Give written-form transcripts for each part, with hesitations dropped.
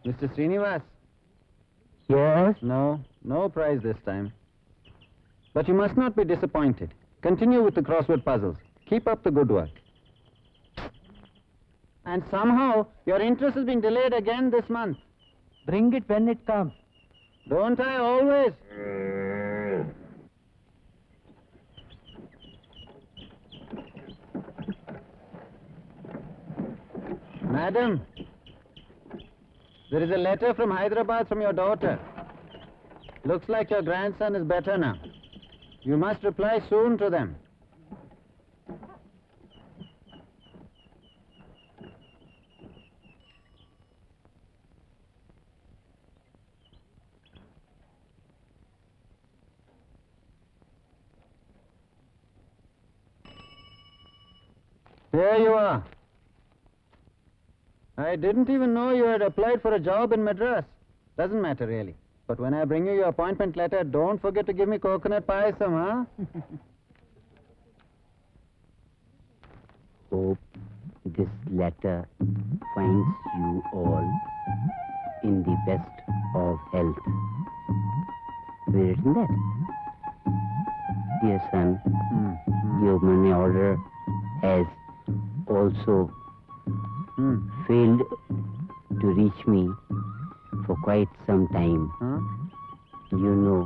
Mr. Srinivas? Yes? No prize this time. But you must not be disappointed. Continue with the crossword puzzles. Keep up the good work. And somehow, your interest has been delayed again this month. Bring it when it comes. Don't I always? Madam, there is a letter from Hyderabad from your daughter. Looks like your grandson is better now. You must reply soon to them. Here you are. I didn't even know you had applied for a job in Madras. Doesn't matter really. But when I bring you your appointment letter, don't forget to give me coconut payasam, huh? Hope this letter finds you all in the best of health. Where written that? Dear son, your money order has also failed to reach me for quite some time. You know.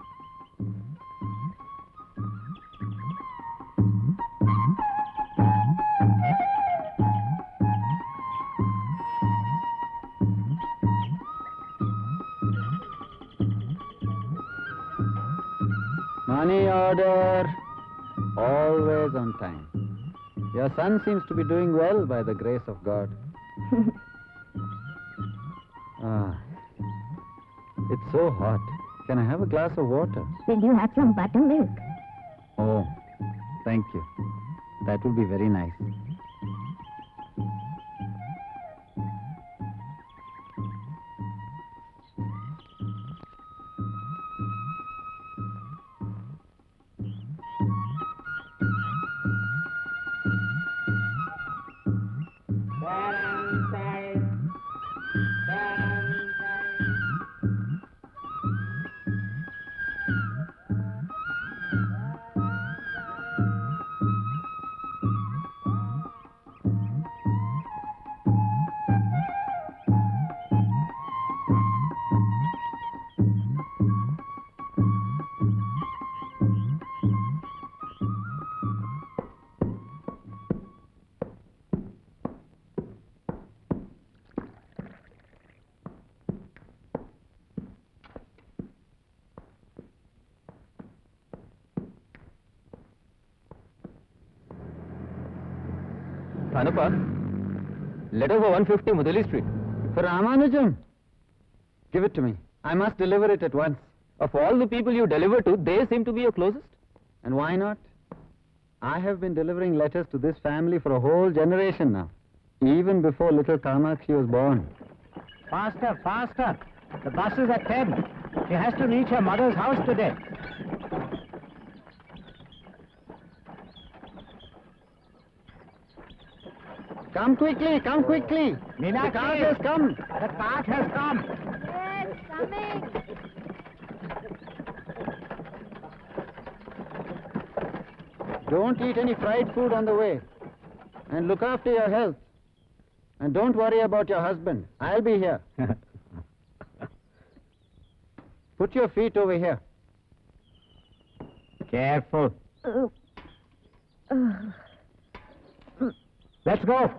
Money order. Always on time. Your son seems to be doing well by the grace of God. It's so hot. Can I have a glass of water? Will you have some buttermilk? Oh, thank you. That will be very nice. Thanappa, letter for 150 Mudali Street. For Ramanujam? Give it to me. I must deliver it at once. Of all the people you deliver to, they seem to be your closest. And why not? I have been delivering letters to this family for a whole generation now. Even before little Kamakshi was born. Faster, faster. The bus is at 10. She has to reach her mother's house today. Come quickly, come quickly. Meenakshi, the cart has come. The cart has come. Yes, coming. Don't eat any fried food on the way. And look after your health. And don't worry about your husband. I'll be here. Put your feet over here. Careful. Let's go.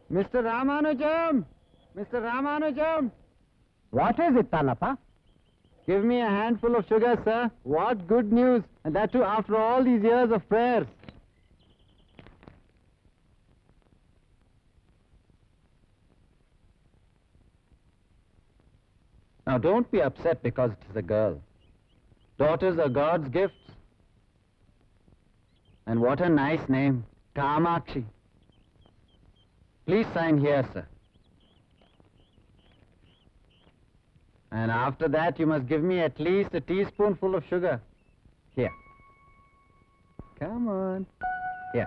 Mr. Ramanujam! Mr. Ramanujam! What is it, Tanappa? Give me a handful of sugar, sir. What good news. And that too after all these years of prayers. Now don't be upset because it is a girl. Daughters are God's gifts. And what a nice name. Kamakshi. Please sign here, sir. And after that, you must give me at least a teaspoonful of sugar. Here. Come on. Here.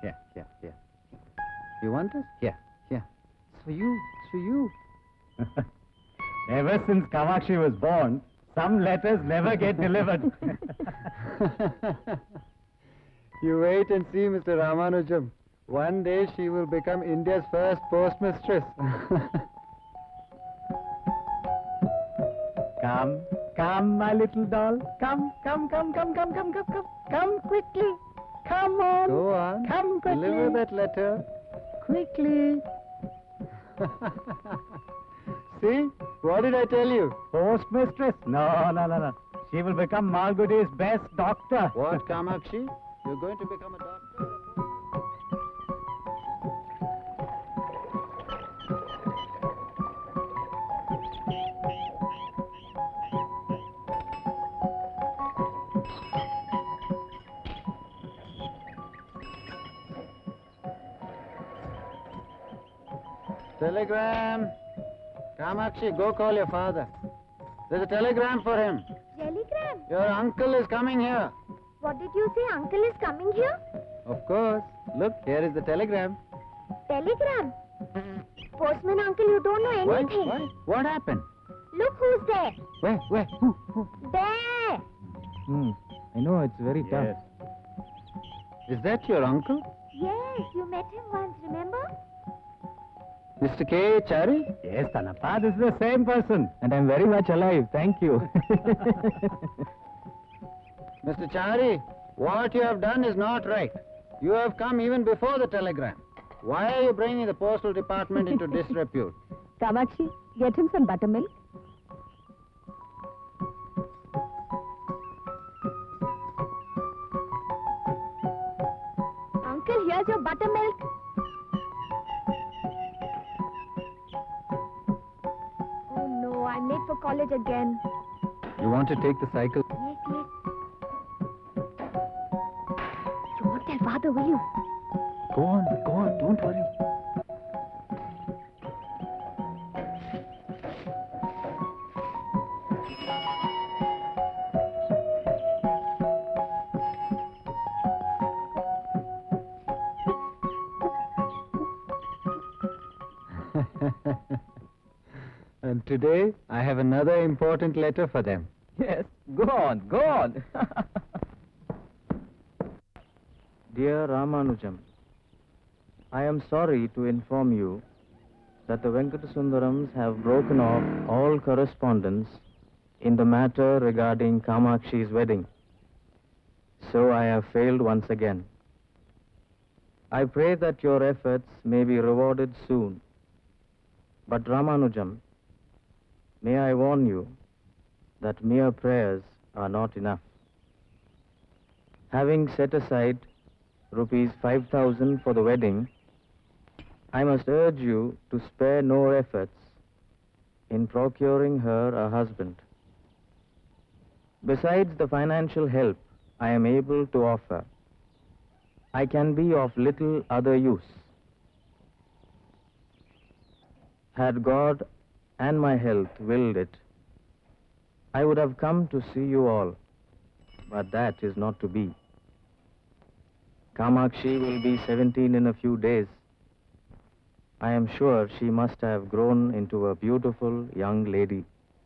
You want this? Here. It's for you. It's for you. Ever since Kamakshi was born, some letters never get delivered. You wait and see, Mr. Ramanujam. One day she will become India's first postmistress. Come, my little doll. Come quickly. Come on. Go on. Come quickly. Deliver that letter. Quickly. See? What did I tell you? Postmistress? No. She will become Malgudi's best doctor. What, Kamakshi? You're going to become a doctor? Telegram. Kamakshi, go call your father. There's a telegram for him. Telegram? Your uncle is coming here. What did you say? Uncle is coming here? Of course. Look, here is the telegram. Telegram? Postman uncle, you don't know anything. Why? What happened? Look who's there. Where? Who? There. I know, it's very tough. Is that your uncle? Yes, you met him once, remember? Mr. K. Chari? Yes, Tanappa, this is the same person. And I'm very much alive, thank you. Mr. Chari, what you have done is not right. You have come even before the telegram. Why are you bringing the postal department into disrepute? Kamakshi, get him some buttermilk. Uncle, here's your buttermilk. Oh no, I'm late for college again. You want to take the cycle? Yes. You won't tell father, will you? Go on, don't worry. And today, I have another important letter for them. Yes, go on. Dear Ramanujam, I am sorry to inform you that the Venkatasundarams have broken off all correspondence in the matter regarding Kamakshi's wedding. So I have failed once again. I pray that your efforts may be rewarded soon. But Ramanujam, may I warn you that mere prayers are not enough. Having set aside rupees 5,000 for the wedding, I must urge you to spare no efforts in procuring her a husband. Besides the financial help I am able to offer, I can be of little other use. Had God and my health willed it, I would have come to see you all, but that is not to be. Kamakshi will be 17 in a few days. I am sure she must have grown into a beautiful young lady.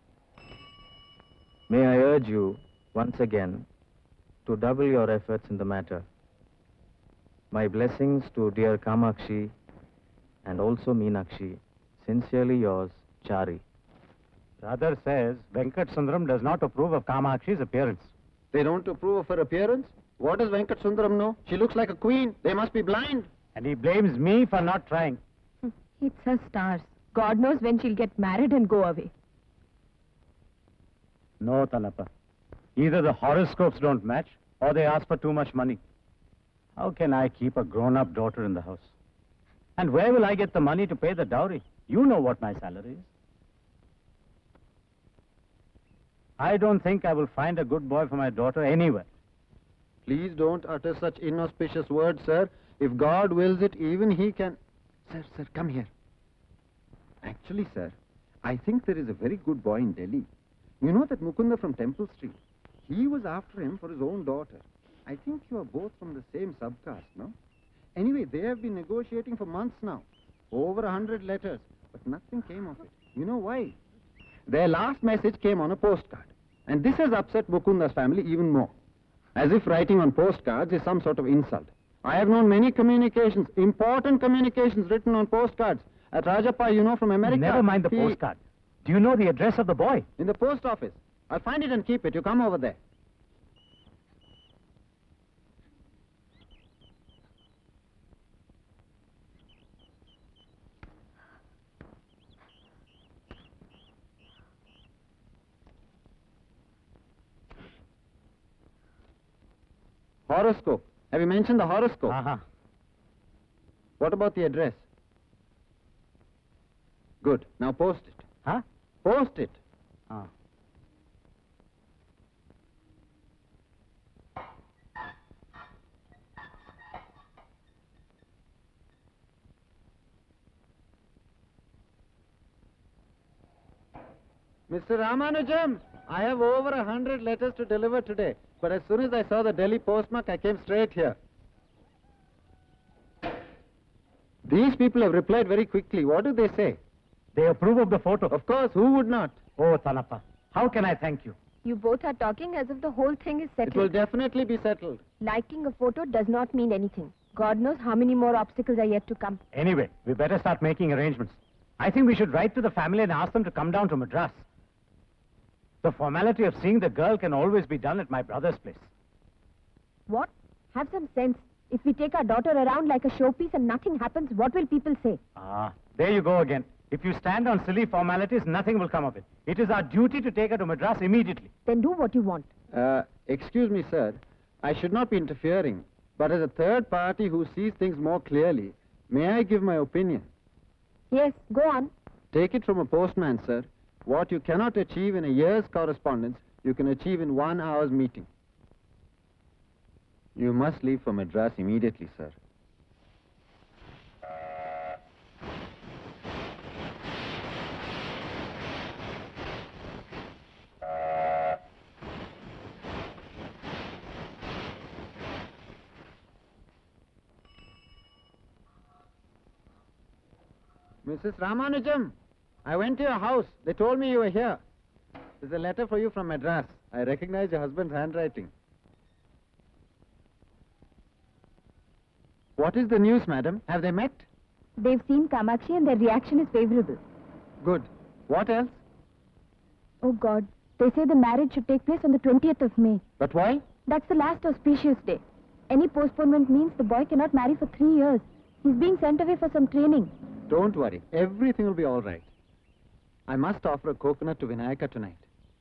May I urge you once again to double your efforts in the matter. My blessings to dear Kamakshi and also Meenakshi. Sincerely yours, Chari. Brother says Venkat Sundaram does not approve of Kamakshi's appearance. They don't approve of her appearance? What does Venkat Sundaram know? She looks like a queen. They must be blind. And he blames me for not trying. It's her stars. God knows when she'll get married and go away. No, Tanappa. Either the horoscopes don't match or they ask for too much money. How can I keep a grown-up daughter in the house? And where will I get the money to pay the dowry? You know what my salary is. I don't think I will find a good boy for my daughter anywhere. Please don't utter such inauspicious words, sir. If God wills it, even he can... Sir, come here. Actually, sir, I think there is a very good boy in Delhi. You know that Mukunda from Temple Street? He was after him for his own daughter. I think you are both from the same subcaste, no? Anyway, they have been negotiating for months now. Over 100 letters, but nothing came of it. You know why? Their last message came on a postcard. And this has upset Mukunda's family even more. As if writing on postcards is some sort of insult. I have known many communications, important communications written on postcards. At Rajappa, you know, from America. Never mind the postcard. Do you know the address of the boy? In the post office. I'll find it and keep it. You come over there. Horoscope. Have you mentioned the horoscope? Uh-huh. What about the address? Good. Now post it. Huh? Post it. Ah. Mr. Ramanujam, I have over 100 letters to deliver today. But as soon as I saw the Delhi postmark, I came straight here. These people have replied very quickly. What do they say? They approve of the photo. Of course, who would not? Oh, Tanappa, how can I thank you? You both are talking as if the whole thing is It will settled. definitely be settled. Liking a photo does not mean anything. God knows how many more obstacles are yet to come. Anyway, we better start making arrangements. I think we should write to the family and ask them to come down to Madras. The formality of seeing the girl can always be done at my brother's place. What? Have some sense. If we take our daughter around like a showpiece and nothing happens, what will people say? Ah, there you go again. If you stand on silly formalities, nothing will come of it. It is our duty to take her to Madras immediately. Then do what you want. Excuse me, sir. I should not be interfering. But as a third party who sees things more clearly, may I give my opinion? Yes, go on. Take it from a postman, sir. What you cannot achieve in a year's correspondence, you can achieve in 1 hour's meeting. You must leave for Madras immediately, sir. Mrs. Ramanujam, I went to your house. They told me you were here. There's a letter for you from Madras. I recognize your husband's handwriting. What is the news, madam? Have they met? They've seen Kamakshi and their reaction is favorable. Good. What else? Oh God, they say the marriage should take place on the 20th of May. But why? That's the last auspicious day. Any postponement means the boy cannot marry for 3 years. He's being sent away for some training. Don't worry. Everything will be all right. I must offer a coconut to Vinayaka tonight.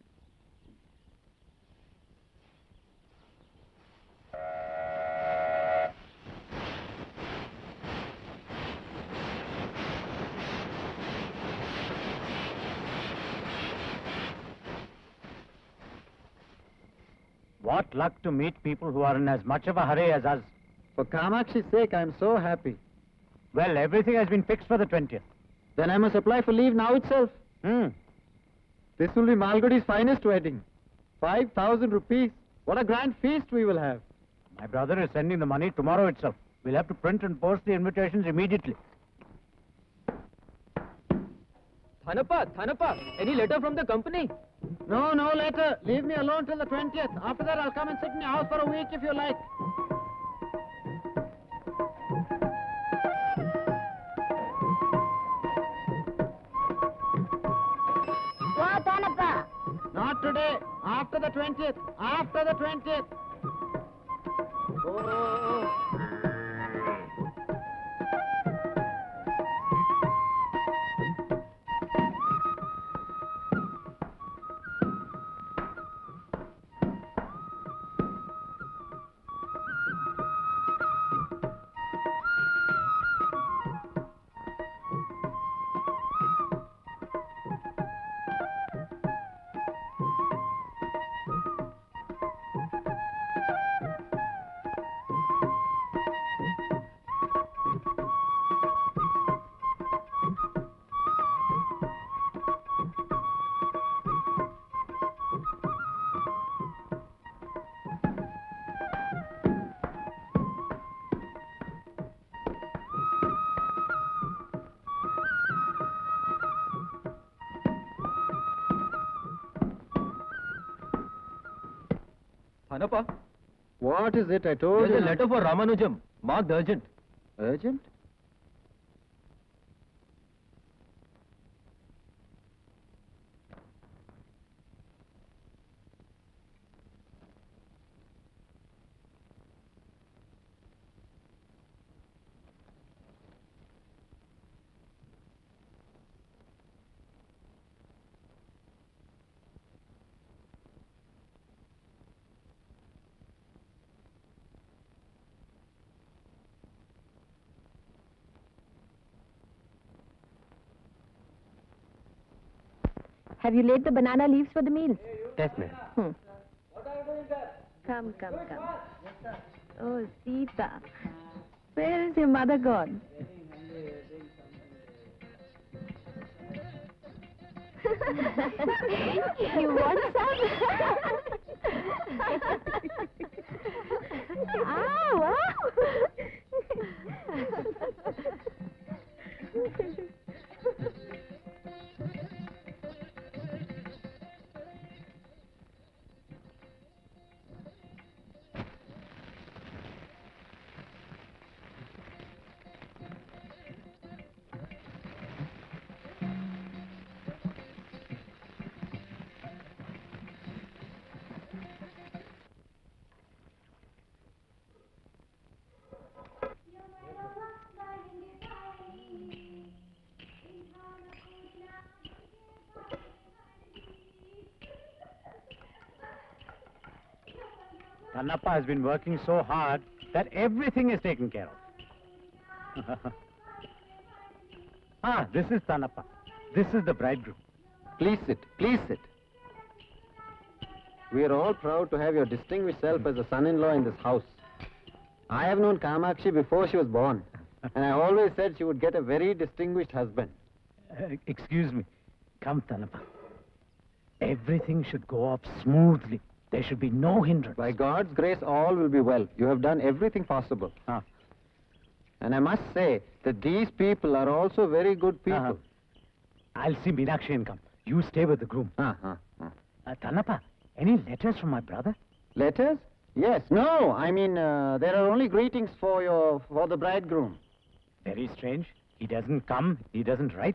What luck to meet people who are in as much of a hurry as us. For Kamakshi's sake, I am so happy. Well, everything has been fixed for the 20th. Then I must apply for leave now itself. This will be Malgudi's finest wedding. 5,000 rupees. What a grand feast we will have. My brother is sending the money tomorrow itself. We'll have to print and post the invitations immediately. Thanappa, any letter from the company? No, no letter. Leave me alone till the 20th. After that, I'll come and sit in your house for a week if you like. Go, Thanappa. Not today. After the 20th. After the 20th. Oh. Thanappa, What is it? I told there's you. a letter for Ramanujam, marked urgent. Urgent? Have you laid the banana leaves for the meals? Yes, ma'am. Come. Oh, Sita. Where is your mother gone? You want some? Wow. Thanappa has been working so hard that everything is taken care of. This is Thanappa. This is the bridegroom. Please sit. Please sit. We are all proud to have your distinguished self as a son-in-law in this house. I have known Kamakshi before she was born. And I always said she would get a very distinguished husband. Excuse me. Come, Thanappa. Everything should go off smoothly. There should be no hindrance. By God's grace, all will be well. You have done everything possible. And I must say that these people are also very good people. I'll see Meenakshi and come. You stay with the groom. Thanappa, any letters from my brother? Letters? Yes. No, I mean, there are only greetings for the bridegroom. Very strange. He doesn't come, he doesn't write.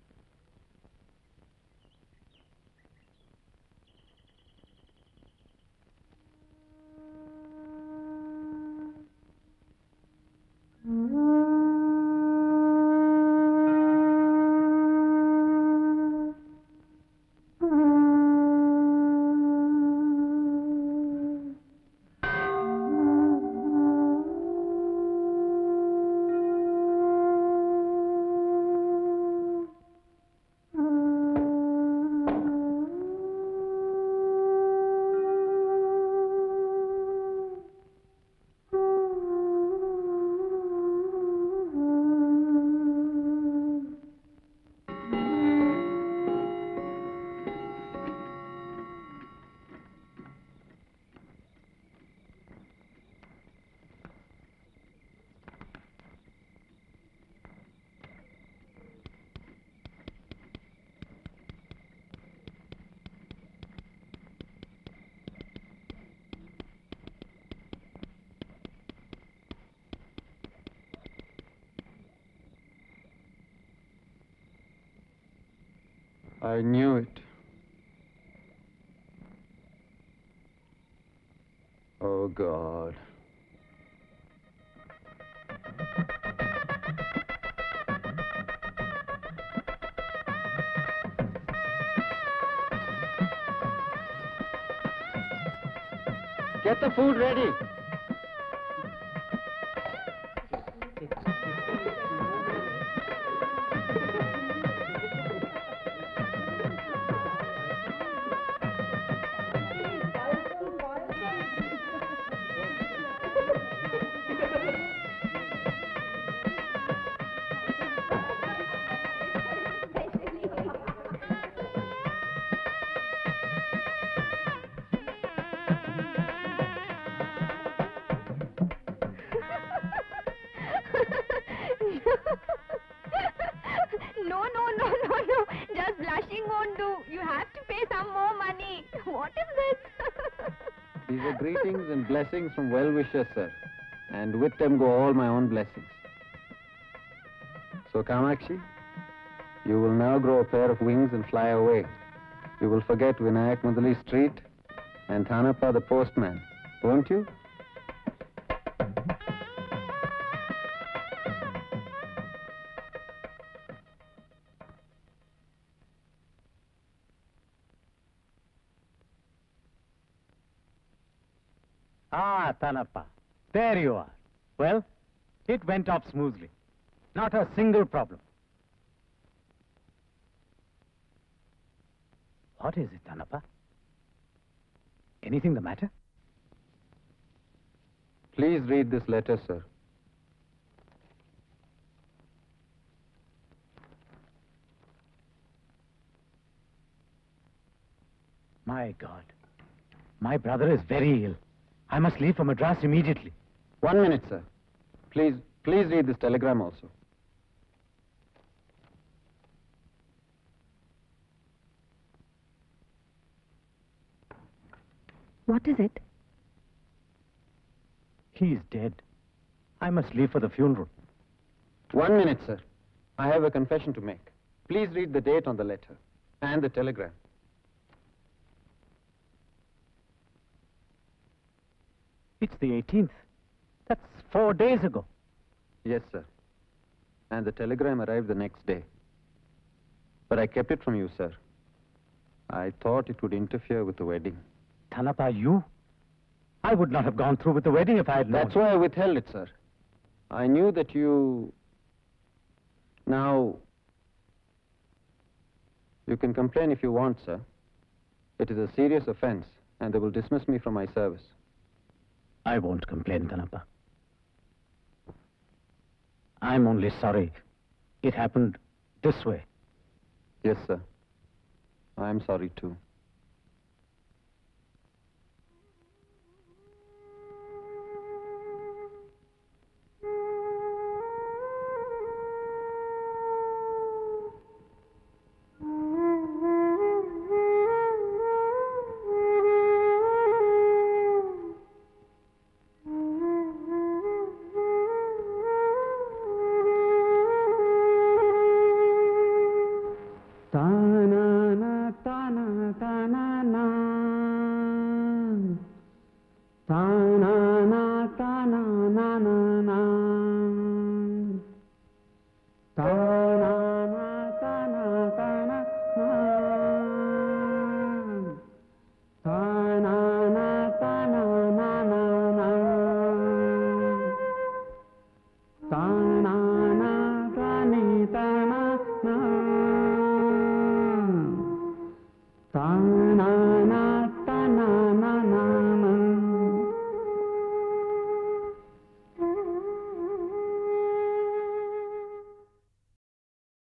I knew it. Oh, God. Get the food ready. No. Just blushing won't do. You have to pay some more money. What is this? These are greetings and blessings from well-wishers, sir. And with them go all my own blessings. So, Kamakshi, you will now grow a pair of wings and fly away. You will forget Vinayak Mudali Street and Thanappa the postman, won't you? Ah, Thanappa. There you are. Well, it went off smoothly. Not a single problem. What is it, Thanappa? Anything the matter? Please read this letter, sir. My God. My brother is very ill. I must leave for Madras immediately. 1 minute, sir. Please read this telegram also. What is it? He is dead. I must leave for the funeral. 1 minute, sir. I have a confession to make. Please read the date on the letter and the telegram. It's the 18th. That's 4 days ago. Yes, sir. And the telegram arrived the next day. But I kept it from you, sir. I thought it would interfere with the wedding. Thanappa, you? I would not have gone through with the wedding if I had known. That's why I withheld it, sir. I knew that you... Now, you can complain if you want, sir. It is a serious offense, and they will dismiss me from my service. I won't complain, Thanappa. I'm only sorry it happened this way. Yes, sir. I am sorry, too.